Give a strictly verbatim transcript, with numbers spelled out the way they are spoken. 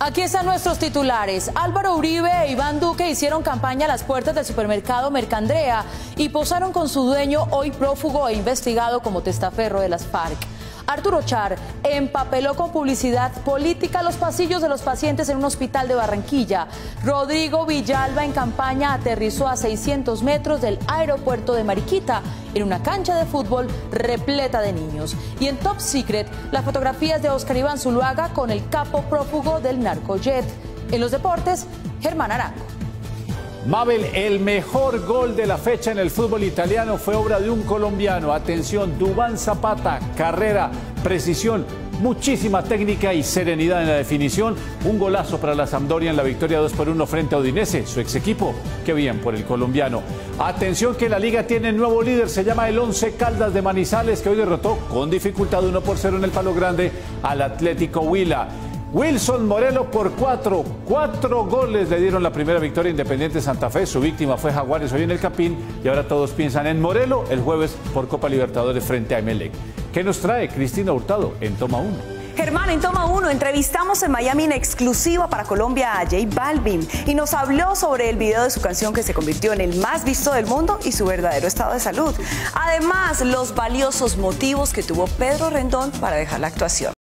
Aquí están nuestros titulares. Álvaro Uribe e Iván Duque hicieron campaña a las puertas del supermercado Mercandrea y posaron con su dueño, hoy prófugo e investigado como testaferro de las FARC. Arturo Char empapeló con publicidad política los pasillos de los pacientes en un hospital de Barranquilla. Rodrigo Villalba en campaña aterrizó a seiscientos metros del aeropuerto de Mariquita en una cancha de fútbol repleta de niños. Y en Top Secret, las fotografías de Oscar Iván Zuluaga con el capo prófugo del narcojet. En los deportes, Germán Arango. Mabel, el mejor gol de la fecha en el fútbol italiano fue obra de un colombiano. Atención, Duván Zapata, carrera, precisión, muchísima técnica y serenidad en la definición. Un golazo para la Sampdoria en la victoria dos por uno frente a Udinese, su ex equipo. Qué bien por el colombiano. Atención que la liga tiene nuevo líder, se llama el Once Caldas de Manizales, que hoy derrotó con dificultad uno por cero en el Palo Grande al Atlético Huila. Wilson Morelo por cuatro, cuatro goles le dieron la primera victoria a Independiente Santa Fe. Su víctima fue Jaguares hoy en el Campín y ahora todos piensan en Morelo el jueves por Copa Libertadores frente a Emelec. ¿Qué nos trae Cristina Hurtado en Toma uno? Germán, en Toma uno entrevistamos en Miami en exclusiva para Colombia a J Balvin y nos habló sobre el video de su canción que se convirtió en el más visto del mundo y su verdadero estado de salud. Además, los valiosos motivos que tuvo Pedro Rendón para dejar la actuación.